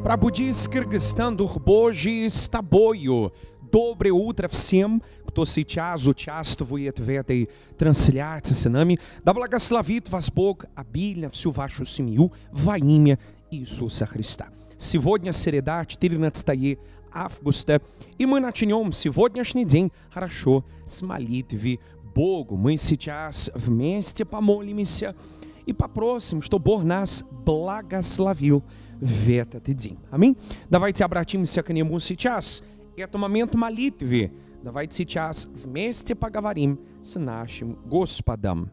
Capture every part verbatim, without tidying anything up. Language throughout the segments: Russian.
Пробудись, Кыргызстан, дух Божий с тобою. Доброе утро всем, кто сейчас участвует в этой трансляции с нами. Да благословит вас Бог обильно, всю вашу семью во имя Иисуса Христа. Сегодня среда, четырнадцатое августа, и мы начнем сегодняшний день хорошо с молитвы Богу. Мы сейчас вместе помолимся и попросим, чтобы Бог нас благословил в этот день. Аминь. Давайте обратимся к Нему сейчас. Это момент молитвы. Давайте сейчас вместе поговорим с нашим Господом.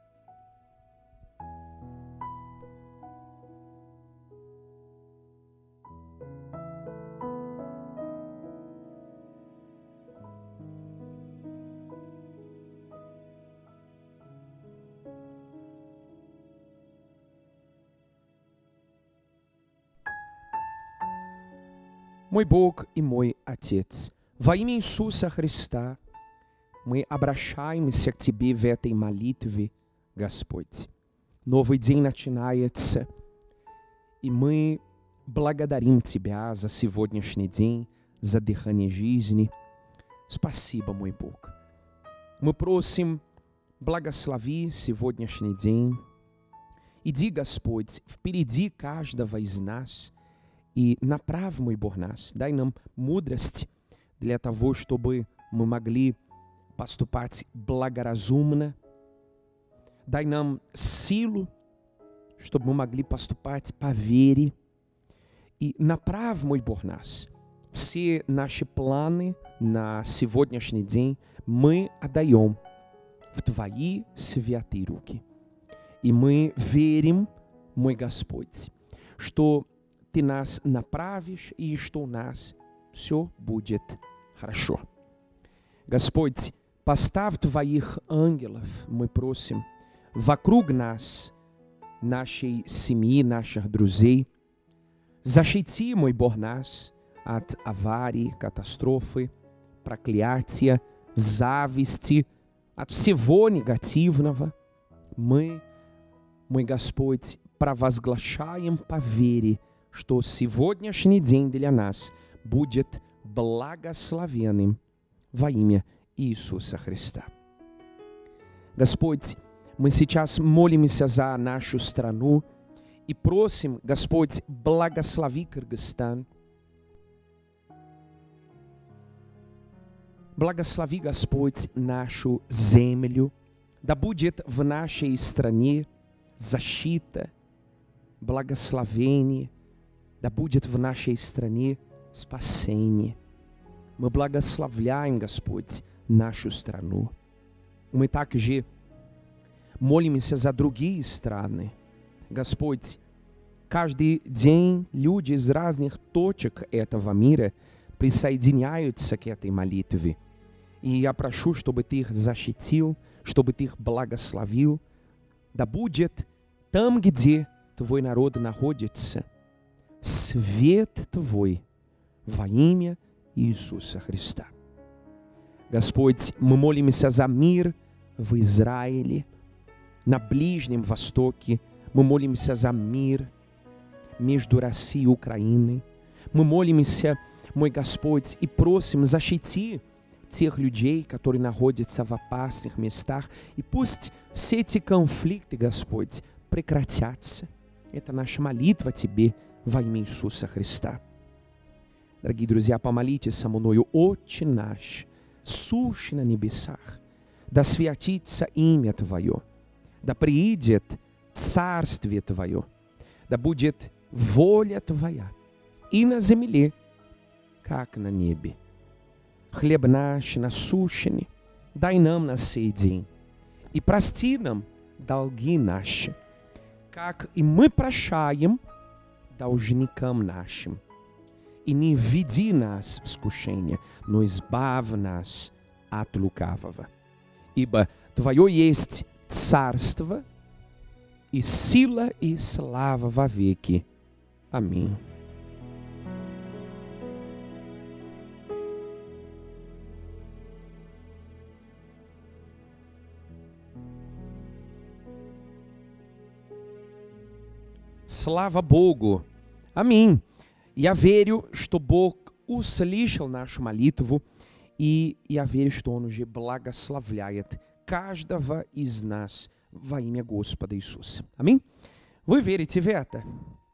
Мой Бог и мой Отец, во имя Иисуса Христа мы обращаемся к Тебе в этой молитве, Господь. Новый день начинается, и мы благодарим Тебя за сегодняшний день, за дыхание жизни. Спасибо, мой Бог. Мы просим, благослови сегодняшний день. Иди, Господь, впереди каждого из нас, и направь, мой Бог, нас. Дай нам мудрость для того, чтобы мы могли поступать благоразумно. Дай нам силу, чтобы мы могли поступать по вере. И направь, мой Бог, нас. Все наши планы на сегодняшний день мы отдаем в Твои святые руки. И мы верим, мой Господь, что Ты нас направишь, и что у нас все будет хорошо. Господь, поставь Твоих ангелов, мы просим, вокруг нас, нашей семьи, наших друзей. Защити, мой Бог, нас от аварий, катастрофы, проклятия, зависти, от всего негативного. Мы, мой Господь, провозглашаем по вере, что сегодняшний день для нас будет благословенным во имя Иисуса Христа. Господь, мы сейчас молимся за нашу страну и просим, Господь, благослови Кыргызстан. Благослови, Господь, нашу землю. Да будет в нашей стране защита, благословение. Да будет в нашей стране спасение. Мы благословляем, Господь, нашу страну. Мы также молимся за другие страны. Господь, каждый день люди из разных точек этого мира присоединяются к этой молитве. И я прошу, чтобы Ты их защитил, чтобы Ты их благословил. Да будет там, где Твой народ находится, свет Твой во имя Иисуса Христа. Господь, мы молимся за мир в Израиле, на Ближнем Востоке. Мы молимся за мир между Россией и Украиной. Мы молимся, мой Господь, и просим, защити тех людей, которые находятся в опасных местах. И пусть все эти конфликты, Господь, прекратятся. Это наша молитва Тебе во имя Иисуса Христа. Дорогие друзья, помолитесь со мною. Отче наш, сущий на небесах, да святится имя Твое, да приидет царствие Твое, да будет воля Твоя и на земле, как на небе. Хлеб наш насущный дай нам на сей день, и прости нам долги наши, как и мы прощаем должникам нашим. И не введи нас в искушение, но избавь нас от лукавого. Ибо Твое есть царство, и сила, и слава во веки. Аминь. Слава Богу. Аминь. Я верю, что Бог услышал нашу молитву, и я верю, что Он уже благословляет каждого из нас во имя Господа Иисуса. Аминь. Вы верите в это?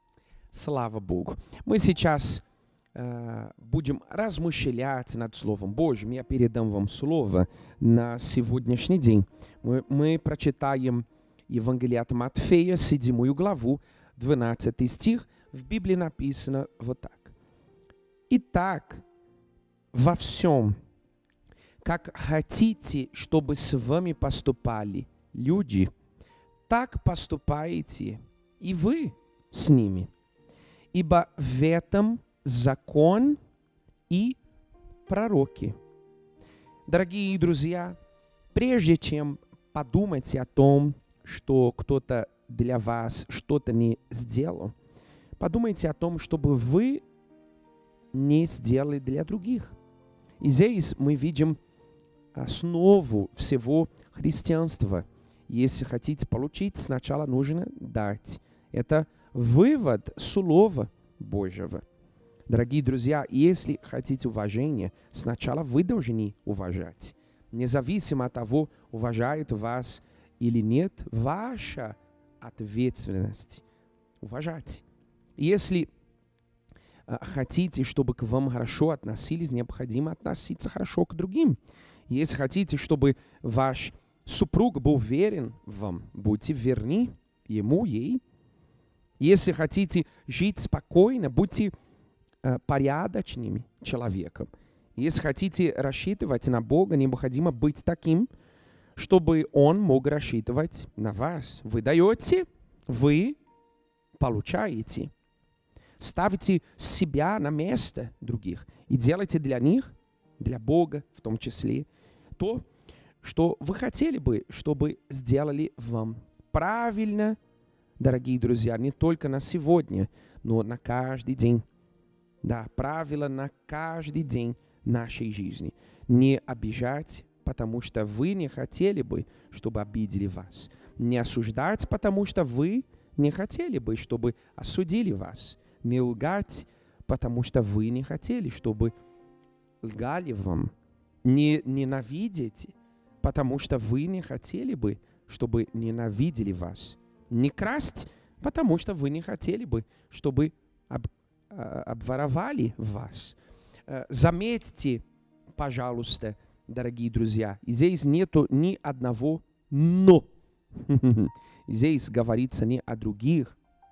Слава Богу. Мы сейчас э, будем размышлять над Словом Божьим. Я передам вам слово на сегодняшний день. Мы, мы прочитаем Евангелие от Матфея, седьмую главу, двенадцатый стих. В Библии написано вот так. «Итак, во всем, как хотите, чтобы с вами поступали люди, так поступаете и вы с ними. Ибо в этом закон и пророки». Дорогие друзья, прежде чем подумать о том, что кто-то для вас что-то не сделал, подумайте о том, чтобы вы не сделали для других. И здесь мы видим основу всего христианства. Если хотите получить, сначала нужно дать. Это вывод Слова Божьего. Дорогие друзья, если хотите уважения, сначала вы должны уважать. Независимо от того, уважают вас или нет, ваша ответственность уважать. Если э, хотите, чтобы к вам хорошо относились, необходимо относиться хорошо к другим. Если хотите, чтобы ваш супруг был верен вам, будьте верны ему, ей. Если хотите жить спокойно, будьте э, порядочным человеком. Если хотите рассчитывать на Бога, необходимо быть таким, чтобы Он мог рассчитывать на вас. Вы даете, вы получаете. Ставьте себя на место других и делайте для них, для Бога в том числе, то, что вы хотели бы, чтобы сделали вам. Правильно, дорогие друзья, не только на сегодня, но на каждый день. Да, правило на каждый день нашей жизни. Не обижать, потому что вы не хотели бы, чтобы обидели вас. Не осуждать, потому что вы не хотели бы, чтобы осудили вас. Не лгать, потому что вы не хотели, чтобы лгали вам. Не ненавидеть, потому что вы не хотели бы, чтобы ненавидели вас. Не красть, потому что вы не хотели бы, чтобы об, обворовали вас. Заметьте, пожалуйста, дорогие друзья, здесь нету ни одного «но». Здесь говорится не о других,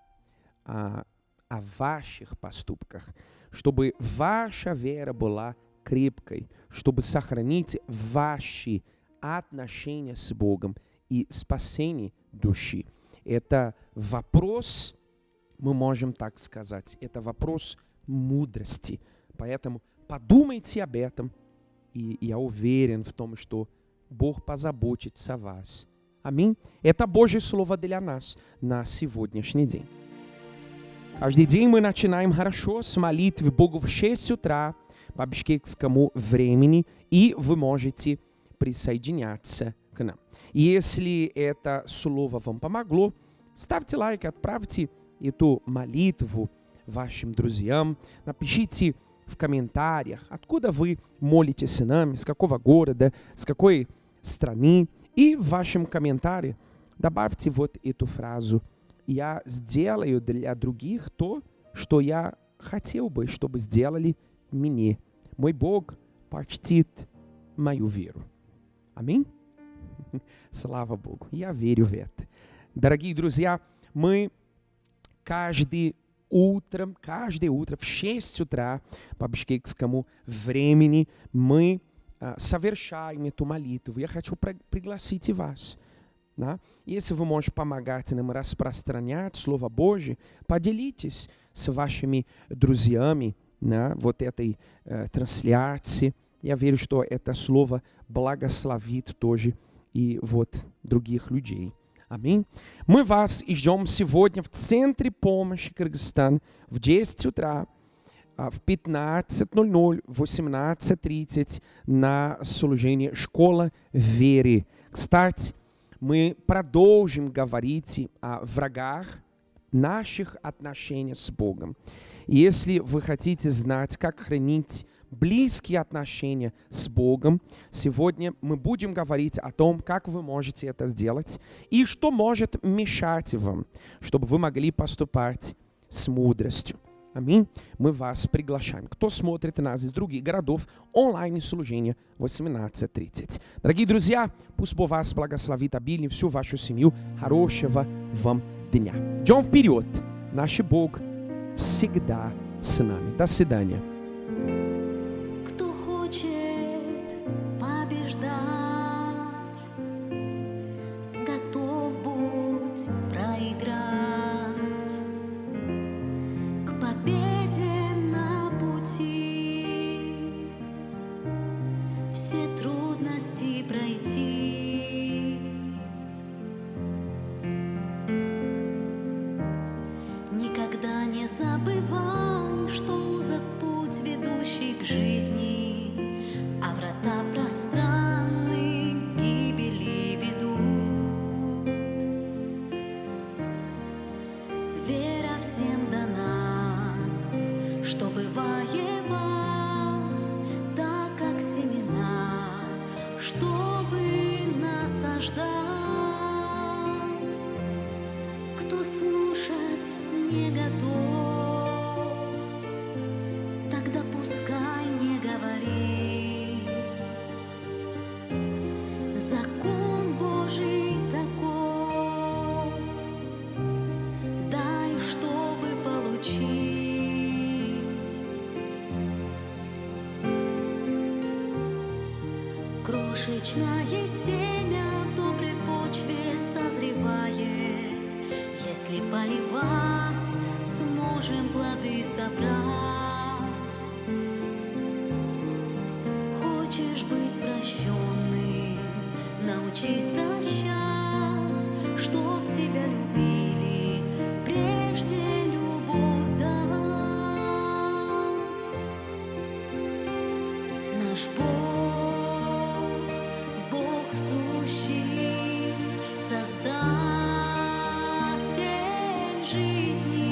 а о ваших поступках, чтобы ваша вера была крепкой, чтобы сохранить ваши отношения с Богом и спасение души. Это вопрос, мы можем так сказать, это вопрос мудрости. Поэтому подумайте об этом, и я уверен в том, что Бог позаботится о вас. Аминь. Это Божье Слово для нас на сегодняшний день. Каждый день мы начинаем хорошо с молитвы Богу в шесть утра по бишкекскому времени, и вы можете присоединяться к нам. Если это слово вам помогло, ставьте лайк, отправьте эту молитву вашим друзьям, напишите в комментариях, откуда вы молитесь с нами, с какого города, с какой страны, и в вашем комментарии добавьте вот эту фразу: «Я сделаю для других то, что я хотел бы, чтобы сделали мне. Мой Бог почтит мою веру». Аминь? Слава Богу, я верю в это. Дорогие друзья, мы каждый утром, каждое утро в шесть утра по бишкекскому времени мы а, совершаем эту молитву. Я хочу пригласить и вас. Да? Если вы можете помогать нам распространять Слово Божье, поделитесь с вашими друзьями, да, вот этой э, трансляции. Я верю, что это Слово благословит тоже и вот других людей. Аминь. Мы вас ждем сегодня в Центре помощи Кыргызстан в десять утра, в пятнадцать ноль ноль, восемнадцать тридцать на служение «Школа веры». Кстати, мы продолжим говорить о врагах наших отношений с Богом. Если вы хотите знать, как хранить близкие отношения с Богом, сегодня мы будем говорить о том, как вы можете это сделать и что может мешать вам, чтобы вы могли поступать с мудростью. Аминь. Мы вас приглашаем. Кто смотрит нас из других городов, онлайн-служение восемнадцать тридцать. Дорогие друзья, пусть Бог вас благословит обильно, всю вашу семью. Хорошего вам дня. Идем вперед. Наш Бог всегда с нами. До свидания. Кто хочет побеждать, готов будь проиграть. К победе на пути все трудности пройти. Никогда не забывай, что узок путь, ведущий к жизни, а врата пространны к гибели ведут. Вера всем дана, чтобы воевать, так как семена, чтобы насаждать. Кто слушать не готов, тогда пускай не говорит. Закон Божий таков, дай, чтобы получить. Крошечное семя в доброй почве созревает. Если поливать, сможем плоды собрать. Хочешь быть прощенным, научись прощать, чтоб тебя любили, прежде любовь дать. Наш Бог, Бог сущий, Создатель жизни.